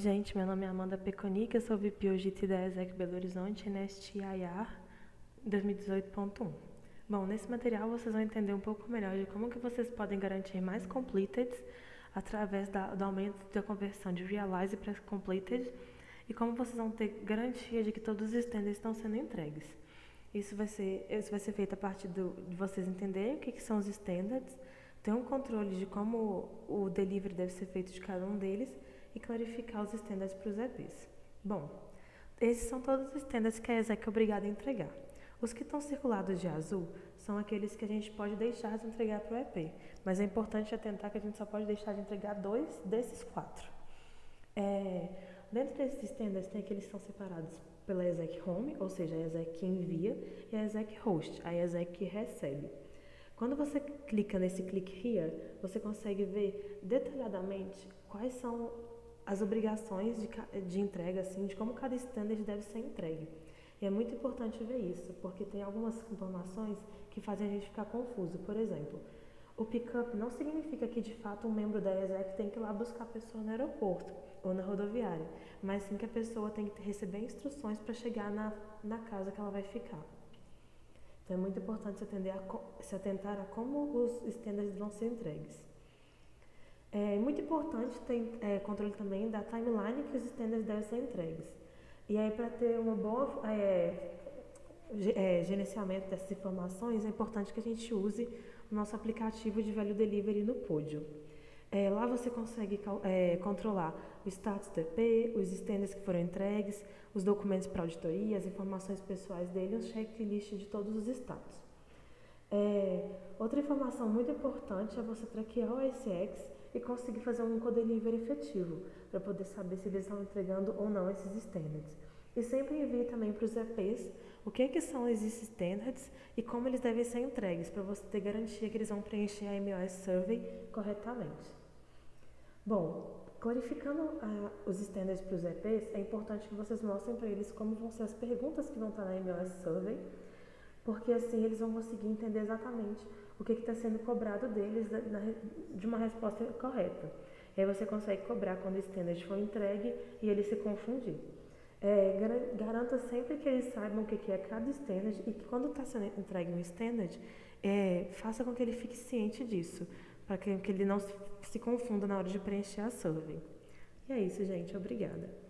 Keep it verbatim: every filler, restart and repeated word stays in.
Gente, meu nome é Amanda Peconica, eu sou V P O G T da ESEC Belo Horizonte N S T I R dois mil e dezoito ponto um. Bom, nesse material vocês vão entender um pouco melhor de como que vocês podem garantir mais completed através da, do aumento da conversão de realize para completed e como vocês vão ter garantia de que todos os standards estão sendo entregues. Isso vai ser, isso vai ser feito a partir do, de vocês entenderem o que, que são os standards, ter um controle de como o delivery deve ser feito de cada um deles e clarificar os standards para os E Ps. Bom, esses são todos os standards que a ESEC é obrigada a entregar. Os que estão circulados de azul são aqueles que a gente pode deixar de entregar para o E P, mas é importante atentar que a gente só pode deixar de entregar dois desses quatro. É, dentro desses standards tem aqueles que são separados pela ESEC Home, ou seja, a ESEC que envia, e a ESEC Host, a ESEC que recebe. Quando você clica nesse click here, você consegue ver detalhadamente quais são as obrigações de, de entrega, assim, de como cada standard deve ser entregue. E é muito importante ver isso, porque tem algumas informações que fazem a gente ficar confuso. Por exemplo, o pick-up não significa que, de fato, um membro da ESEC tem que ir lá buscar a pessoa no aeroporto ou na rodoviária, mas sim que a pessoa tem que receber instruções para chegar na, na casa que ela vai ficar. Então, é muito importante se, atender a, se atentar a como os standards vão ser entregues. É muito importante ter é, controle também da timeline que os standards devem ser entregues. E aí, para ter um bom é, é, gerenciamento dessas informações, é importante que a gente use o nosso aplicativo de Value Delivery no Pódio. É, lá você consegue é, controlar o status do E P, os standards que foram entregues, os documentos para auditoria, as informações pessoais dele, um checklist de todos os status. É, outra informação muito importante é você traquear o I C X e conseguir fazer um co-delivery efetivo, para poder saber se eles estão entregando ou não esses standards. E sempre envie também para os E Ps o que, que são esses standards e como eles devem ser entregues, para você ter garantia que eles vão preencher a M O S Survey corretamente. Bom, clarificando uh, os standards para os E Ps, é importante que vocês mostrem para eles como vão ser as perguntas que vão estar na M O S Survey, porque assim eles vão conseguir entender exatamente o que está sendo cobrado deles na, na, de uma resposta correta. E aí você consegue cobrar quando o standard for entregue e ele se confundir. É, garanta sempre que eles saibam o que é cada standard e que quando está sendo entregue um standard, é, faça com que ele fique ciente disso, para que, que ele não se, se confunda na hora de preencher a survey. E é isso, gente. Obrigada.